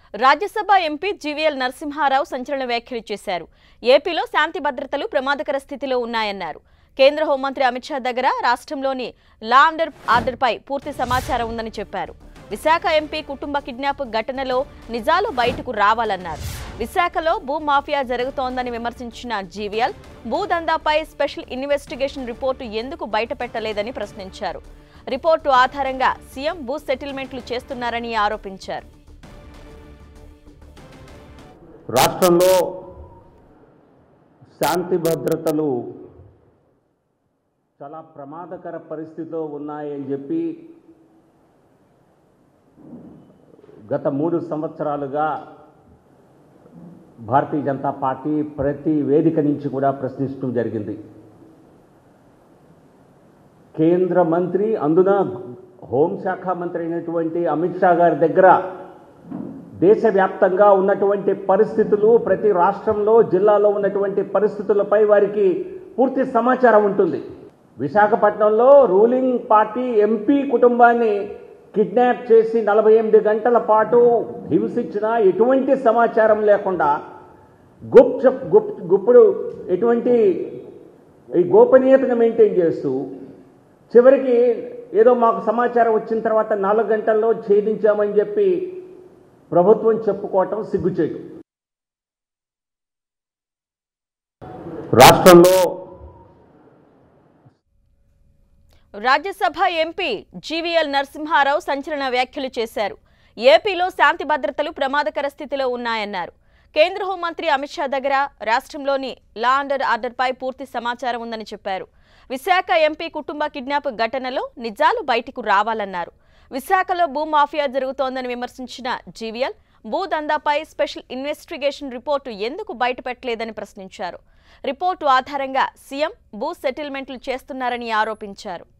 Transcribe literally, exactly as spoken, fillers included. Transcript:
Rajya Sabha MP GVL Narasimha Rao సంచలన వ్యాఖ్యలు చేశారు. ఏపీలో శాంతి భద్రతలు ప్రమాదకర స్థితిలో ఉన్నాయన్నారు. కేంద్ర హోంమంత్రి అమిత్ షా దగ్గర రాష్ట్రంలోని లా అండ్ ఆర్డర్పై పూర్తి సమాచారం ఉందని చెప్పారు. విశాఖ ఎంపీ కుటుంబ కిడ్నాప్ ఘటనలో నిజాలు బయటకు రావాలన్నారు. విశాఖలో భూ మాఫియా జరుగుతోందని విమర్శించిన జీవీఎల్ భూదందాపై స్పెషల్ ఇన్వెస్టిగేషన్ రిపోర్టు ఎందుకు బయటపెట్టలేదని ప్రశ్నించారు. రిపోర్టు ఆధారంగా సీఎం భూ సెటిల్మెంట్లు చేస్తున్నారని ఆరోపించారు. రాష్ట్రంలో శాంతి భద్రతలు చాలా ప్రమాదకర పరిస్థితిలో ఉన్నాయని చెప్పి గత మూడు సంవత్సరాలుగా భారతీయ జనతా పార్టీ ప్రతి వేదిక నుంచి కూడా ప్రశ్నించడం జరిగింది. కేంద్ర మంత్రి అందున హోంశాఖ మంత్రి అయినటువంటి అమిత్ షా గారి దగ్గర దేశవ్యాప్తంగా ఉన్నటువంటి పరిస్థితులు, ప్రతి రాష్ట్రంలో జిల్లాలో ఉన్నటువంటి పరిస్థితులపై వారికి పూర్తి సమాచారం ఉంటుంది. విశాఖపట్నంలో రూలింగ్ పార్టీ ఎంపీ కుటుంబాన్ని కిడ్నాప్ చేసి నలభై ఎనిమిది గంటల పాటు హింసించిన ఎటువంటి సమాచారం లేకుండా గుప్త గుప్ గుప్పుడు ఎటువంటి ఈ గోపనీయతను మెయింటైన్ చేస్తూ చివరికి ఏదో మాకు సమాచారం వచ్చిన తర్వాత నాలుగు గంటల్లో ఛేదించామని చెప్పి ప్రభుత్వం చెప్పుకోవటం సిగ్గుచేటు. రాష్ట్రంలో రాజ్యసభ ఎంపీ జీవీఎల్ నరసింహారావు సంచలన వ్యాఖ్యలు చేశారు. ఏపీలో శాంతి భద్రతలు ప్రమాదకర స్థితిలో ఉన్నాయన్నారు. కేంద్ర హోంమంత్రి అమిత్ షా దగ్గర రాష్ట్రంలోని లా అండ్ ఆర్డర్పై పూర్తి సమాచారం ఉందని చెప్పారు. విశాఖ ఎంపీ కుటుంబ కిడ్నాప్ ఘటనలో నిజాలు బయటకు రావాలన్నారు. విశాఖలో భూ మాఫియా జరుగుతోందని విమర్శించిన జీవీఎల్ భూదందాపై స్పెషల్ ఇన్వెస్టిగేషన్ రిపోర్టు ఎందుకు బయటపెట్టలేదని ప్రశ్నించారు. రిపోర్టు ఆధారంగా సీఎం భూ సెటిల్మెంట్లు చేస్తున్నారని ఆరోపించారు.